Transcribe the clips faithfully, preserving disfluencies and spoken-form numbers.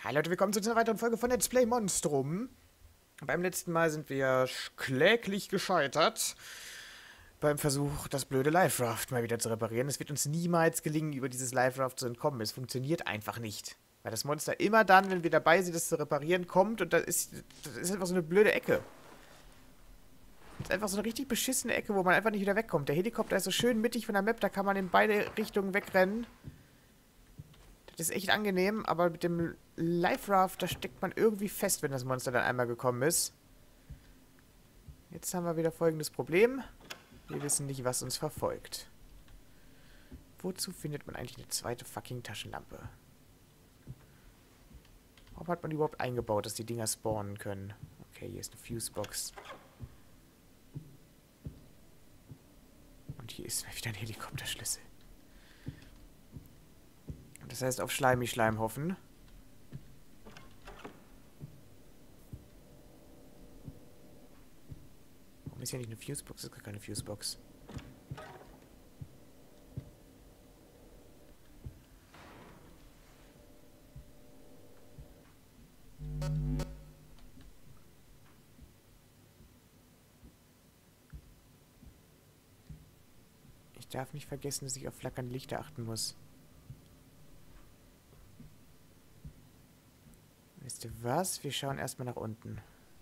Hi Leute, willkommen zu einer weiteren Folge von Let's Play Monstrum. Beim letzten Mal sind wir kläglich gescheitert beim Versuch, das blöde Life Raft mal wieder zu reparieren. Es wird uns niemals gelingen, über dieses Life Raft zu entkommen. Es funktioniert einfach nicht. Weil das Monster immer dann, wenn wir dabei sind, das zu reparieren, kommt und das ist, das ist einfach so eine blöde Ecke. Das ist einfach so eine richtig beschissene Ecke, wo man einfach nicht wieder wegkommt. Der Helikopter ist so schön mittig von der Map, da kann man in beide Richtungen wegrennen. Das ist echt angenehm, aber mit dem Life Raft, da steckt man irgendwie fest, wenn das Monster dann einmal gekommen ist. Jetzt haben wir wieder folgendes Problem. Wir wissen nicht, was uns verfolgt. Wozu findet man eigentlich eine zweite fucking Taschenlampe? Warum hat man überhaupt eingebaut, dass die Dinger spawnen können? Okay, hier ist eine Fusebox. Und hier ist wieder ein Helikopterschlüssel. Das heißt, auf Schleimi-Schleim hoffen. Warum ist hier nicht eine Fusebox? Das ist gar keine Fusebox. Ich darf nicht vergessen, dass ich auf flackernde Lichter achten muss. Wisst ihr was? Wir schauen erstmal nach unten.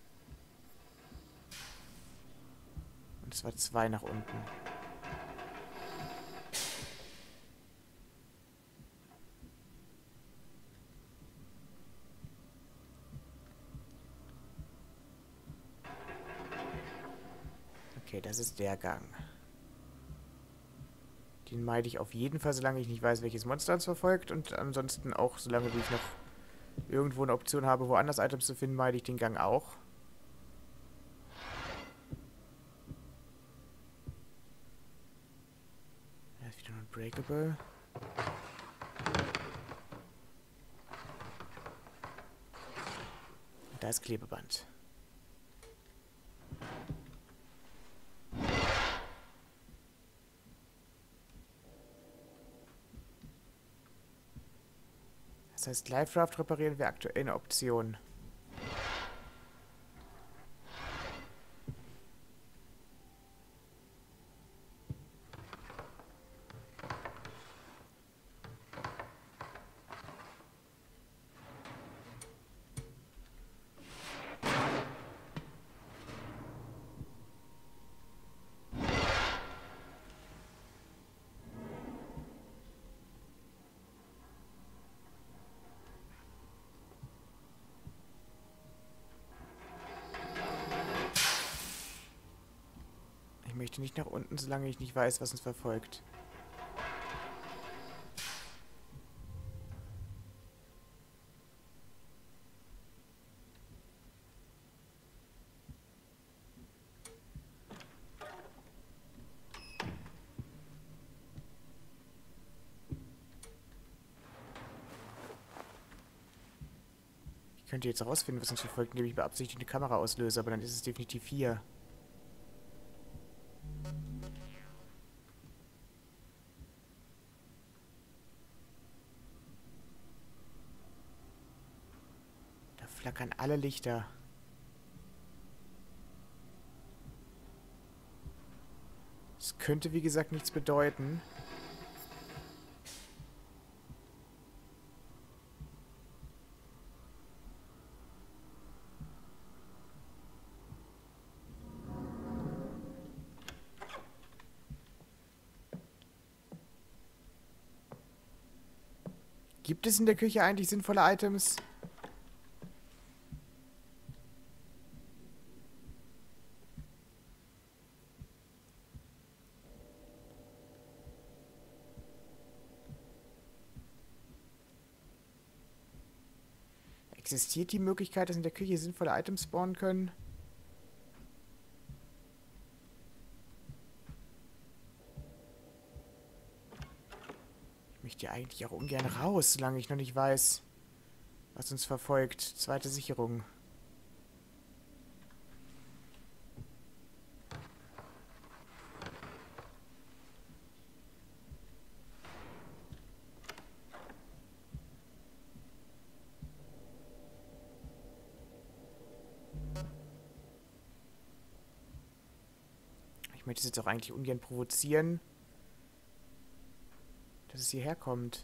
Und zwar zwei nach unten. Okay, das ist der Gang. Den meide ich auf jeden Fall, solange ich nicht weiß, welches Monster uns verfolgt. Und ansonsten auch, solange wie ich noch irgendwo eine Option habe, woanders Items zu finden, meide ich den Gang auch. Da ist wieder ein Unbreakable. Da ist Klebeband. Das heißt, Life Raft reparieren wäre aktuell eine Option. Ich möchte nicht nach unten, solange ich nicht weiß, was uns verfolgt. Ich könnte jetzt herausfinden, was uns verfolgt, indem ich beabsichtigt eine Kamera auslöse, aber dann ist es definitiv hier. Da flackern alle Lichter. Das könnte, wie gesagt, nichts bedeuten. Gibt es in der Küche eigentlich sinnvolle Items? Existiert die Möglichkeit, dass in der Küche sinnvolle Items spawnen können? Ich möchte ja eigentlich auch ungern raus, solange ich noch nicht weiß, was uns verfolgt. Zweite Sicherung. Ich möchte es jetzt auch eigentlich ungern provozieren, dass es hierher kommt.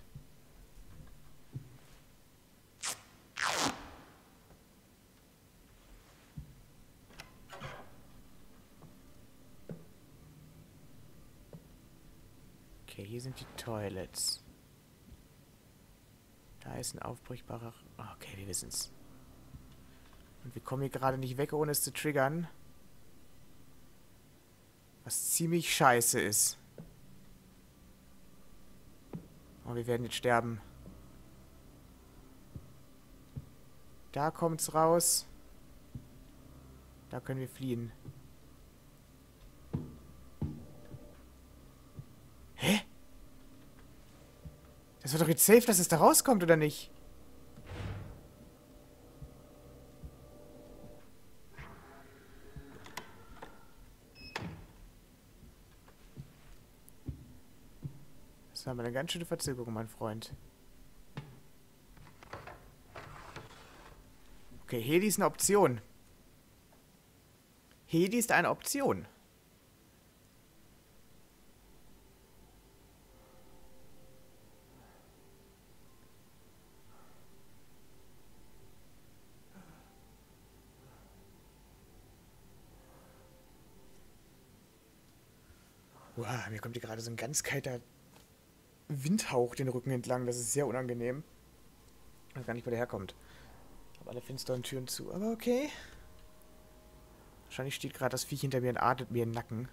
Okay, hier sind die Toilets. Da ist ein aufbrechbarer... Okay, wir wissen es. Und wir kommen hier gerade nicht weg, ohne es zu triggern. Was ziemlich scheiße ist. Oh, wir werden jetzt sterben. Da kommt's raus. Da können wir fliehen. Hä? Das wird doch jetzt safe, dass es da rauskommt, oder nicht? Das war mal eine ganz schöne Verzögerung, mein Freund. Okay, Heli ist eine Option. Heli ist eine Option. Wow, mir kommt hier gerade so ein ganz kalter Windhauch den Rücken entlang. Das ist sehr unangenehm. Ich weiß gar nicht, wo der herkommt. Ich habe alle finsteren Türen zu, aber okay. Wahrscheinlich steht gerade das Viech hinter mir und atmet mir in den Nacken.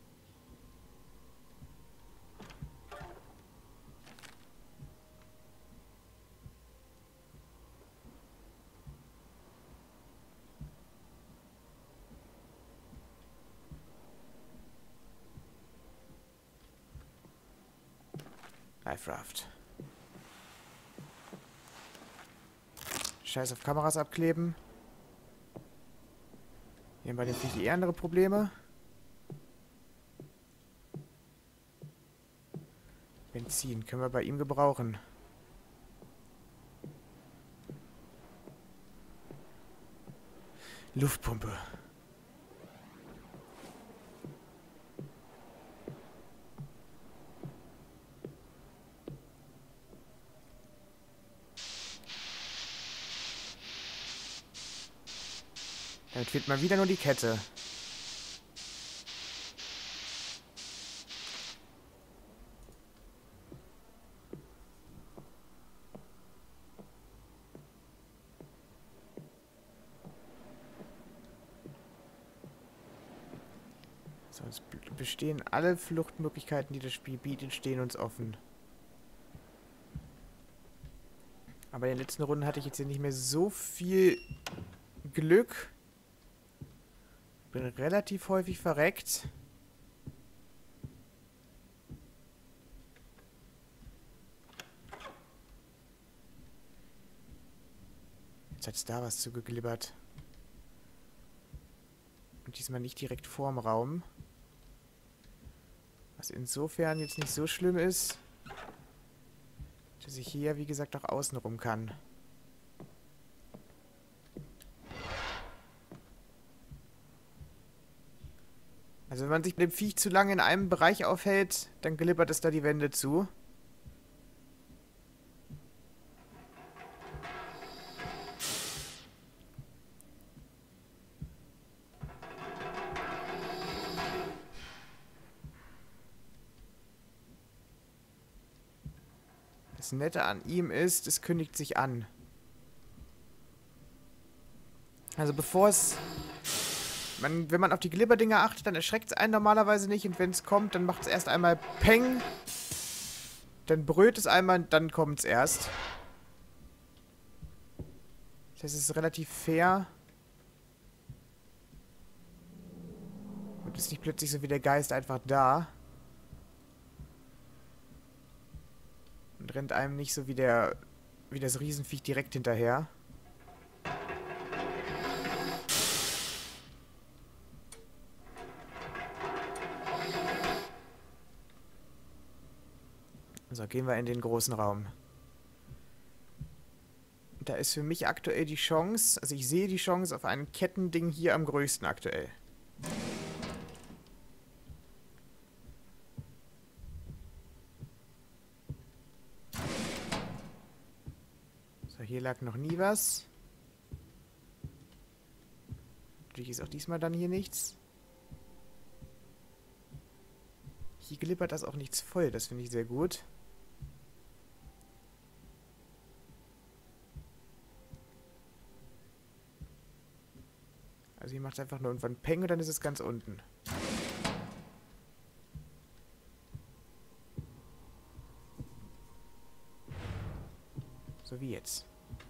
Life Raft. Scheiß auf Kameras abkleben. Hier haben bei den Viech eher andere Probleme. Benzin können wir bei ihm gebrauchen. Luftpumpe. Damit fehlt mal wieder nur die Kette. So, es bestehen alle Fluchtmöglichkeiten, die das Spiel bietet, stehen uns offen. Aber in den letzten Runden hatte ich jetzt hier nicht mehr so viel Glück. Bin relativ häufig verreckt. Jetzt hat es da was zugeglibbert. Und diesmal nicht direkt vorm Raum. Was insofern jetzt nicht so schlimm ist, dass ich hier, wie gesagt, auch außen rum kann. Also wenn man sich mit dem Viech zu lange in einem Bereich aufhält, dann glibbert es da die Wände zu. Das Nette an ihm ist, es kündigt sich an. Also bevor es... Man, wenn man auf die Glibberdinger achtet, dann erschreckt es einen normalerweise nicht. Und wenn es kommt, dann macht es erst einmal Peng. Dann brüllt es einmal und dann kommt es erst. Das heißt, es ist relativ fair. Und ist nicht plötzlich so wie der Geist einfach da. Und rennt einem nicht so wie der, wie das Riesenviech direkt hinterher. So, gehen wir in den großen Raum. Da ist für mich aktuell die Chance, also ich sehe die Chance auf ein Kettending hier am größten aktuell. So, hier lag noch nie was. Natürlich ist auch diesmal dann hier nichts. Hier glibbert das auch nichts voll. Das finde ich sehr gut. Also hier macht es einfach nur irgendwann Peng und dann ist es ganz unten. So wie jetzt.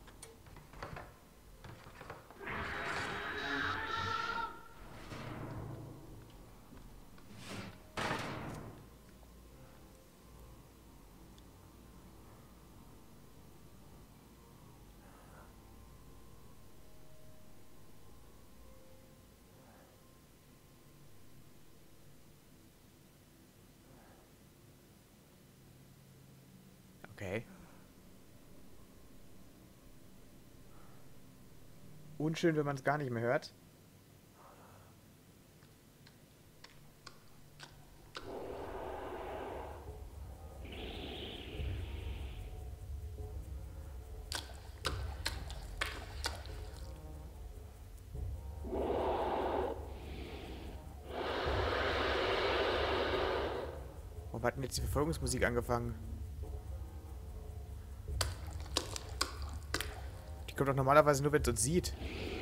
Okay. Unschön, wenn man es gar nicht mehr hört. Warum hat denn jetzt die Verfolgungsmusik angefangen? Die kommt doch normalerweise nur, wenn es uns sieht.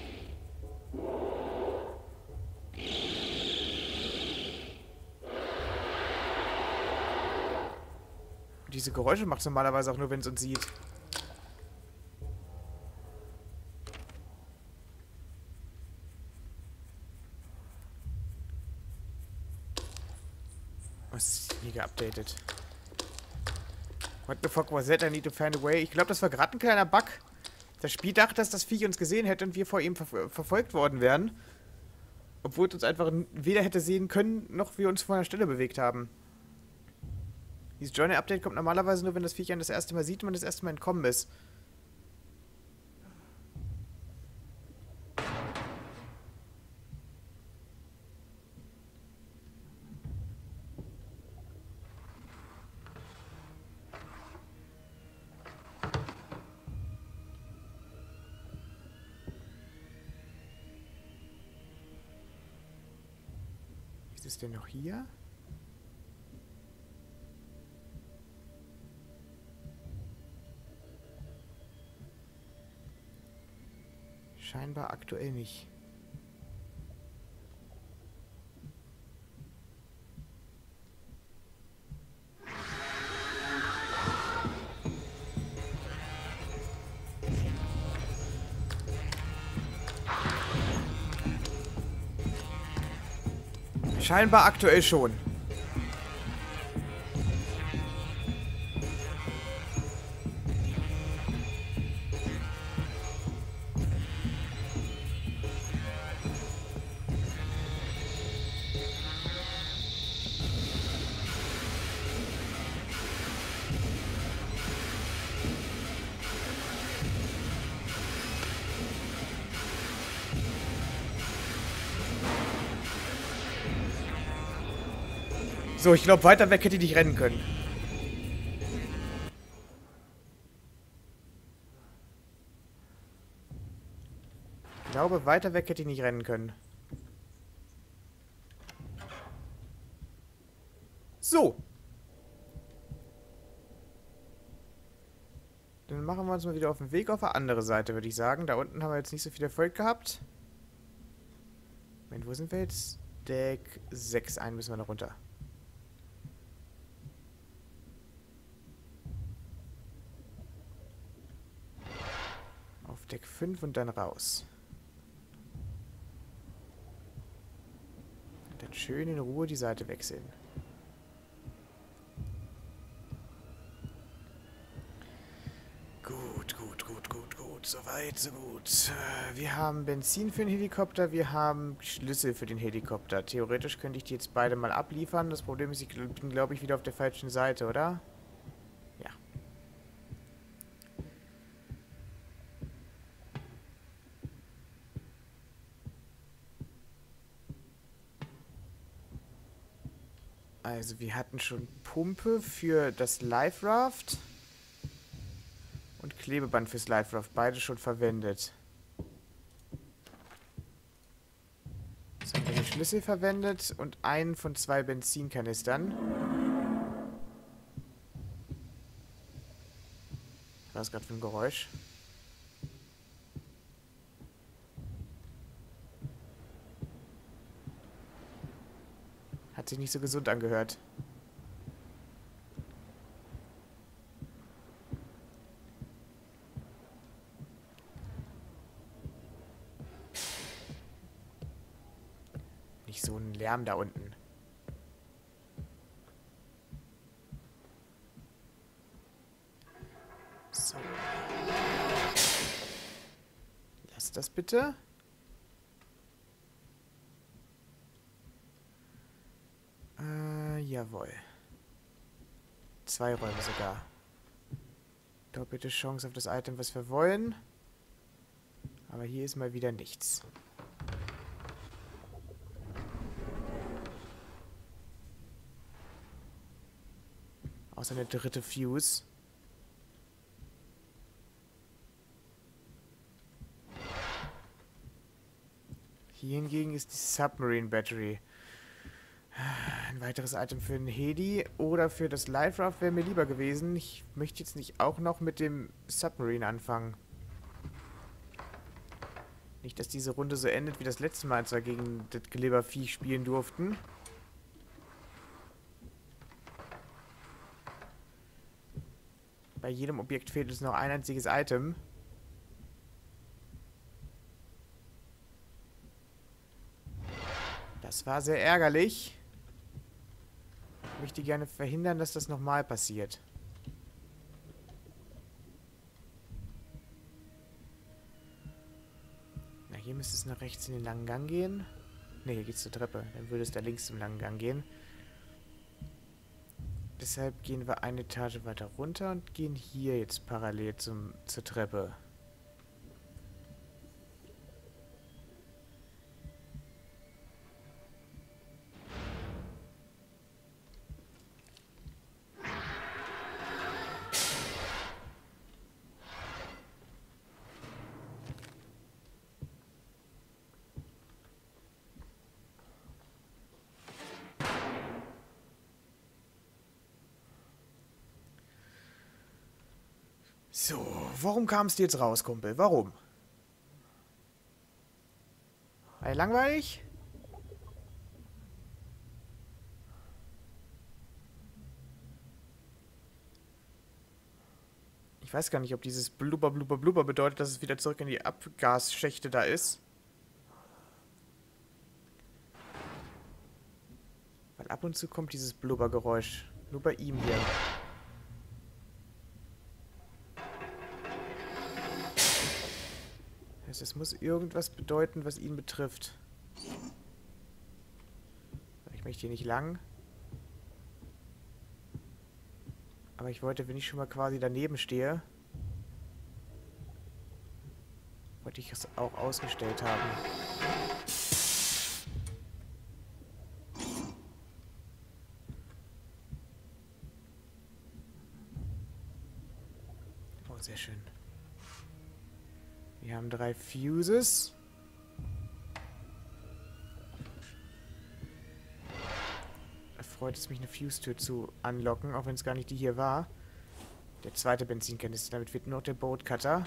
Und diese Geräusche macht es normalerweise auch nur, wenn es uns sieht. Was ist hier geupdatet? What the fuck was that? I need to find a way. Ich glaube, das war gerade ein kleiner Bug. Das Spiel dachte, dass das Viech uns gesehen hätte und wir vor ihm ver verfolgt worden wären. Obwohl es uns einfach weder hätte sehen können, noch wir uns vor einer Stelle bewegt haben. Dieses Journey-Update kommt normalerweise nur, wenn das Viech einen das erste Mal sieht und man das erste Mal entkommen ist. Ist es denn noch hier? Scheinbar aktuell nicht. Scheinbar aktuell schon. So, ich glaube, weiter weg hätte ich nicht rennen können. Ich glaube, weiter weg hätte ich nicht rennen können. So. Dann machen wir uns mal wieder auf den Weg auf eine andere Seite, würde ich sagen. Da unten haben wir jetzt nicht so viel Erfolg gehabt. Moment, wo sind wir jetzt? Deck sechs, ein müssen wir noch runter. Auf Deck fünf und dann raus. Und dann schön in Ruhe die Seite wechseln. Gut, gut, gut, gut, gut. Soweit, so gut. Wir haben Benzin für den Helikopter, wir haben Schlüssel für den Helikopter. Theoretisch könnte ich die jetzt beide mal abliefern. Das Problem ist, ich bin, glaube ich, wieder auf der falschen Seite, oder? Ja. Also, wir hatten schon Pumpe für das Life Raft. Und Klebeband fürs Life Raft. Beide schon verwendet. Jetzt haben wir den Schlüssel verwendet und einen von zwei Benzinkanistern. Was war das gerade für ein Geräusch? Hat sich nicht so gesund angehört. Nicht so ein Lärm da unten. So. Lass das bitte. Äh, jawohl. Zwei Räume sogar. Doppelte Chance auf das Item, was wir wollen. Aber hier ist mal wieder nichts. Außer eine dritte Fuse. Hier hingegen ist die Submarine Battery. Ein weiteres Item für den Heli oder für das Life Raft wäre mir lieber gewesen. Ich möchte jetzt nicht auch noch mit dem Submarine anfangen. Nicht, dass diese Runde so endet wie das letzte Mal, als wir gegen das Glibbervieh spielen durften. Bei jedem Objekt fehlt uns noch ein einziges Item. Das war sehr ärgerlich. Ich möchte gerne verhindern, dass das nochmal passiert. Na, hier müsste es nach rechts in den langen Gang gehen. Ne, hier geht's zur Treppe. Dann würde es da links zum langen Gang gehen. Deshalb gehen wir eine Etage weiter runter und gehen hier jetzt parallel zum, zur Treppe. So, warum kamst du jetzt raus, Kumpel? Warum? War ja langweilig? Ich weiß gar nicht, ob dieses Blubber, Blubber, Blubber bedeutet, dass es wieder zurück in die Abgasschächte da ist. Weil ab und zu kommt dieses Blubbergeräusch. Nur bei ihm hier. Es muss irgendwas bedeuten, was ihn betrifft. Ich möchte hier nicht lang. Aber ich wollte, wenn ich schon mal quasi daneben stehe, wollte ich es auch ausgestellt haben. Oh, sehr schön. Wir haben drei Fuses. Da freut es mich, eine Fuse-Tür zu unlocken, auch wenn es gar nicht die hier war. Der zweite Benzinkanister, damit wird nur noch der Boat Cutter.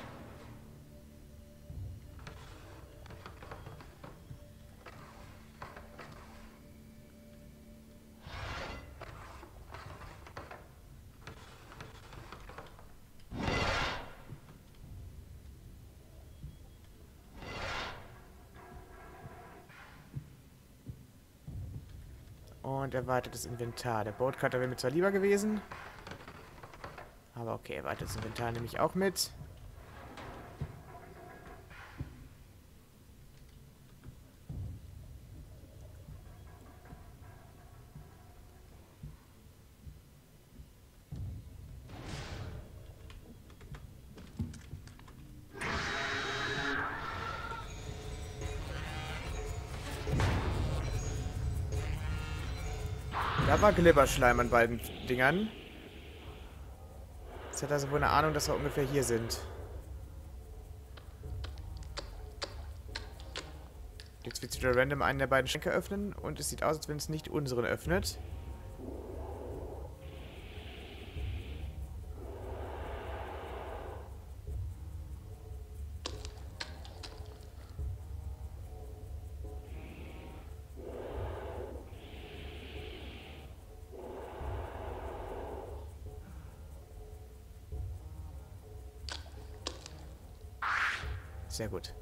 Und erweitertes Inventar. Der Boat Cutter wäre mir zwar lieber gewesen. Aber okay, erweitertes Inventar nehme ich auch mit. Da war Glibberschleim an beiden Dingern. Jetzt hat er also wohl eine Ahnung, dass wir ungefähr hier sind. Jetzt wird es wieder random einen der beiden Schränke öffnen und es sieht aus, als wenn es nicht unseren öffnet. Sehr gut.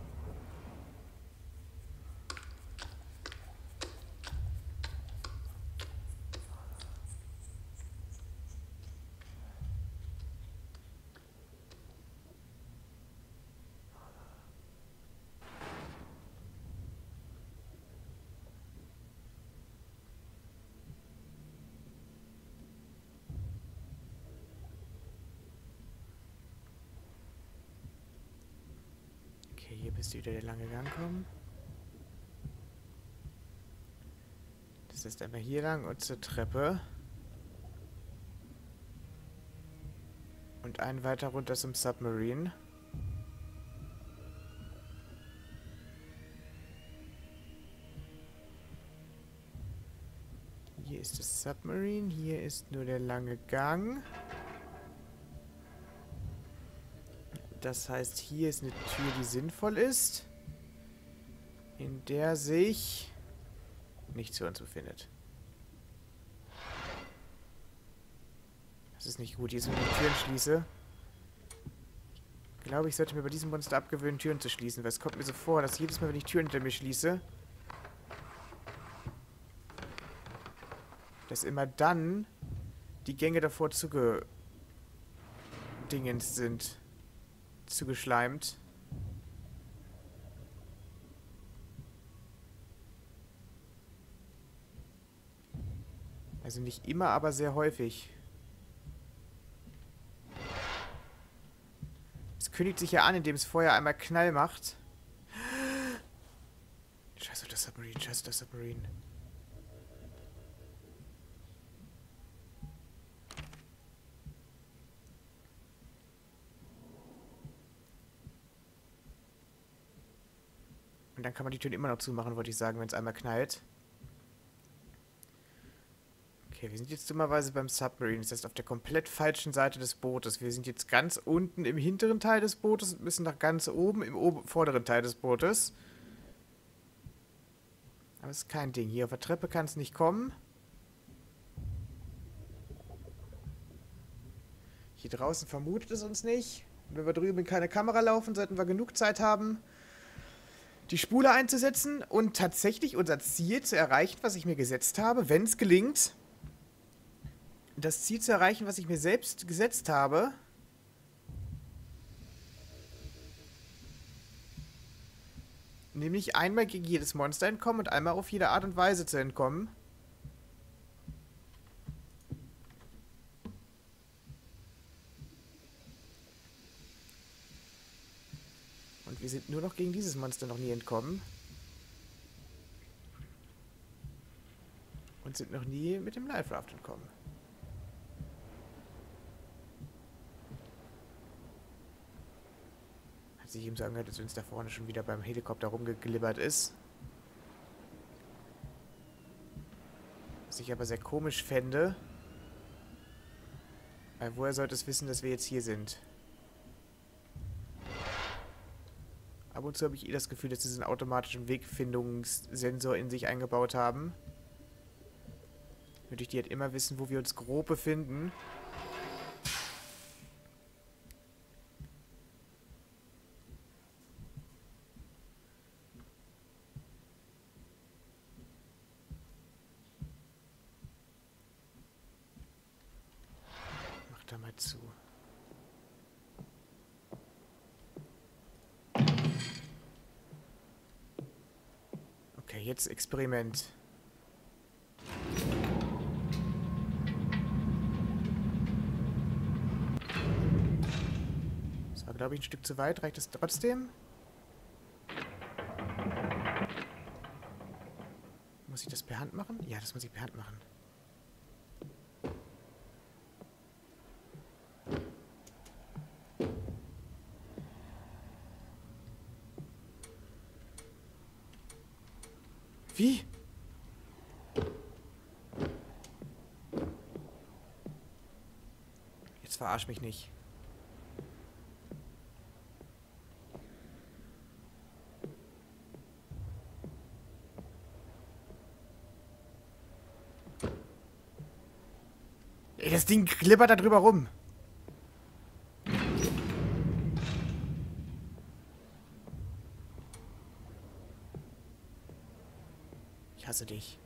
Okay, hier bist du wieder der lange Gang kommen. Das ist einmal hier lang und zur Treppe. Und einen weiter runter zum Submarine. Hier ist das Submarine, hier ist nur der lange Gang. Das heißt, hier ist eine Tür, die sinnvoll ist, in der sich nichts zu uns befindet. Das ist nicht gut, jetzt wenn ich die Türen schließe. Ich glaube, ich sollte mir bei diesem Monster abgewöhnen, Türen zu schließen, weil es kommt mir so vor, dass jedes Mal, wenn ich Türen hinter mir schließe, dass immer dann die Gänge davor zugedingens sind. Zugeschleimt. Also nicht immer, aber sehr häufig. Es kündigt sich ja an, indem es vorher einmal Knall macht. Scheiße, das Submarine, scheiße, das Submarine. Und dann kann man die Türen immer noch zumachen, wollte ich sagen, wenn es einmal knallt. Okay, wir sind jetzt dummerweise beim Submarine. Das heißt, auf der komplett falschen Seite des Bootes. Wir sind jetzt ganz unten im hinteren Teil des Bootes und müssen nach ganz oben im oben, vorderen Teil des Bootes. Aber es ist kein Ding. Hier auf der Treppe kann es nicht kommen. Hier draußen vermutet es uns nicht. Und wenn wir drüben in keine Kamera laufen, sollten wir genug Zeit haben, die Spule einzusetzen und tatsächlich unser Ziel zu erreichen, was ich mir gesetzt habe, wenn es gelingt, das Ziel zu erreichen, was ich mir selbst gesetzt habe. Nämlich einmal gegen jedes Monster entkommen und einmal auf jede Art und Weise zu entkommen. Und wir sind nur noch gegen dieses Monster noch nie entkommen. Und sind noch nie mit dem Life Raft entkommen. Hat sich eben so angehört, als wenn es da vorne schon wieder beim Helikopter rumgeglibbert ist. Was ich aber sehr komisch fände. Weil woher sollte es wissen, dass wir jetzt hier sind? Ab und zu habe ich eh das Gefühl, dass sie diesen automatischen Wegfindungssensor in sich eingebaut haben. Würde ich die halt immer wissen, wo wir uns grob befinden. Mach da mal zu. Okay, jetzt Experiment. Das war, glaube ich, ein Stück zu weit. Reicht es trotzdem? Muss ich das per Hand machen? Ja, das muss ich per Hand machen. Wie? Jetzt verarsch mich nicht. Ey, das Ding klippert da drüber rum. Ich hasse dich.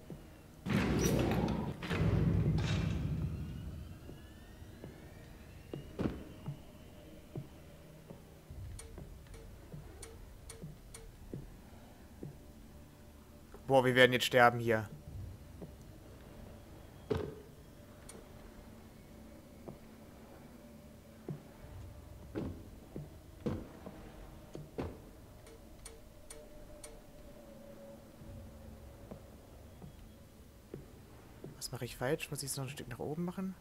Boah, wir werden jetzt sterben hier. Was mache ich falsch? Muss ich es noch ein Stück nach oben machen?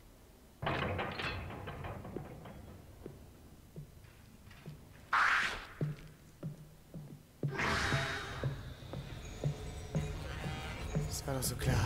Das war doch so klar.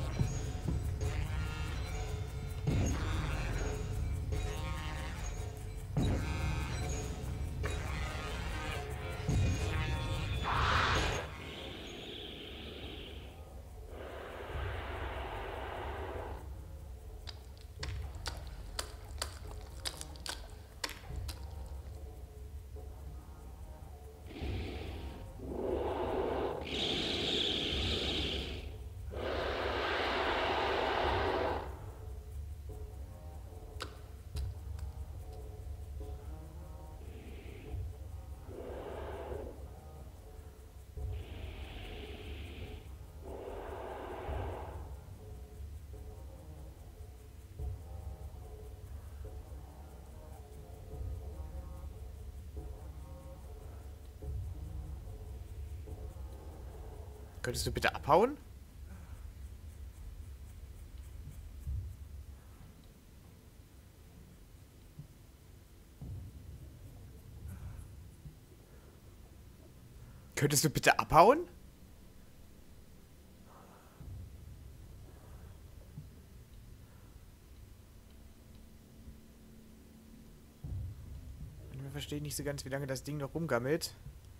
Könntest du bitte abhauen? Könntest du bitte abhauen? Ich verstehe nicht so ganz, wie lange das Ding noch rumgammelt.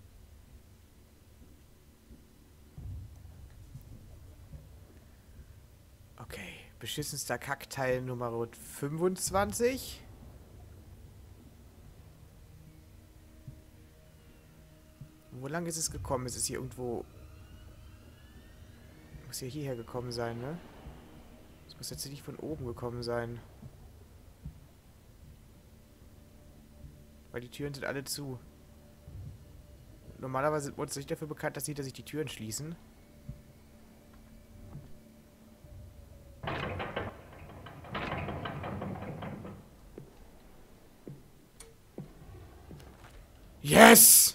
Okay, beschissenster Kackteil Nummer fünfundzwanzig. Wo lang ist es gekommen? Ist es hier irgendwo... Muss ja hierher gekommen sein, ne? Es muss jetzt nicht von oben gekommen sein. Weil die Türen sind alle zu. Normalerweise sind wir uns nicht dafür bekannt, dass hinter sich die Türen schließen. Yes!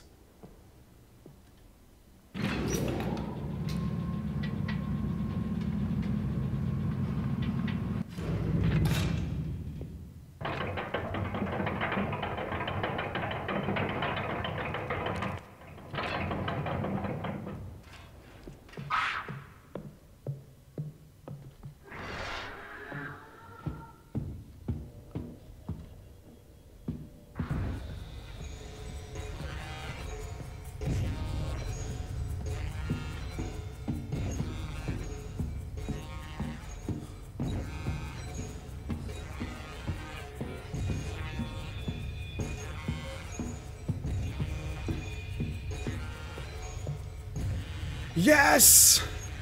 Yes!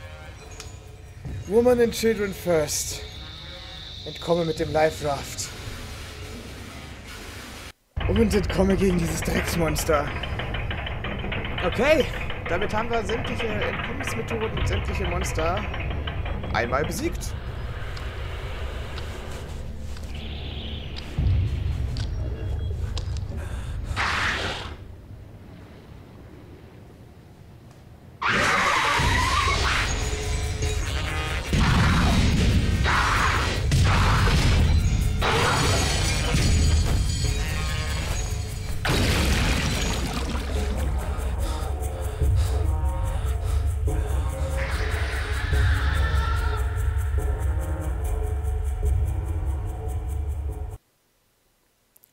Woman and Children first. Entkomme mit dem Life Raft. Und entkomme gegen dieses Drecksmonster. Okay, damit haben wir sämtliche Entkommensmethoden und sämtliche Monster einmal besiegt.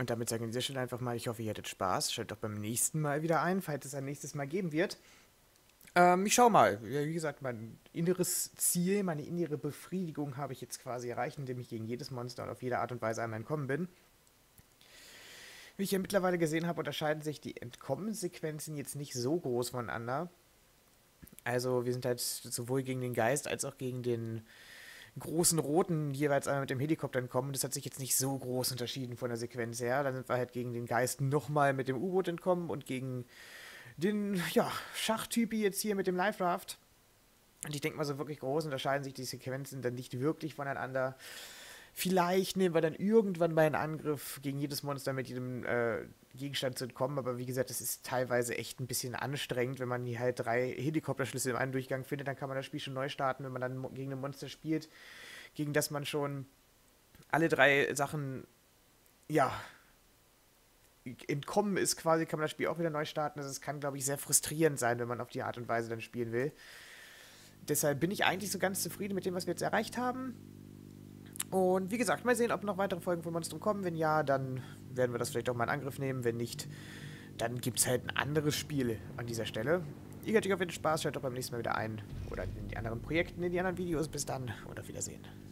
Und damit sage ich an dieser Stelle einfach mal, ich hoffe, ihr hattet Spaß. Schaltet doch beim nächsten Mal wieder ein, falls es ein nächstes Mal geben wird. Ähm, ich schau mal. Ja, wie gesagt, mein inneres Ziel, meine innere Befriedigung habe ich jetzt quasi erreicht, indem ich gegen jedes Monster und auf jede Art und Weise einmal entkommen bin. Wie ich ja mittlerweile gesehen habe, unterscheiden sich die Entkommenssequenzen jetzt nicht so groß voneinander. Also wir sind halt sowohl gegen den Geist als auch gegen den großen Roten jeweils einmal mit dem Helikopter entkommen. Das hat sich jetzt nicht so groß unterschieden von der Sequenz her. Dann sind wir halt gegen den Geist nochmal mit dem U-Boot entkommen und gegen den, ja, Schachtypi jetzt hier mit dem Life Raft. Und ich denke mal, so wirklich groß unterscheiden sich die Sequenzen dann nicht wirklich voneinander. Vielleicht nehmen wir dann irgendwann mal einen Angriff gegen jedes Monster mit jedem äh, Gegenstand zu entkommen, aber wie gesagt, das ist teilweise echt ein bisschen anstrengend, wenn man hier halt drei Helikopterschlüssel im einen Durchgang findet, dann kann man das Spiel schon neu starten, wenn man dann gegen ein Monster spielt, gegen das man schon alle drei Sachen, ja, entkommen ist quasi, kann man das Spiel auch wieder neu starten. Also es kann, glaube ich, sehr frustrierend sein, wenn man auf die Art und Weise dann spielen will. Deshalb bin ich eigentlich so ganz zufrieden mit dem, was wir jetzt erreicht haben. Und wie gesagt, mal sehen, ob noch weitere Folgen von Monstrum kommen. Wenn ja, dann werden wir das vielleicht auch mal in Angriff nehmen. Wenn nicht, dann gibt es halt ein anderes Spiel an dieser Stelle. Ihr habt auf jeden Fall Spaß, schaut doch beim nächsten Mal wieder ein. Oder in die anderen Projekten, in die anderen Videos. Bis dann und auf Wiedersehen.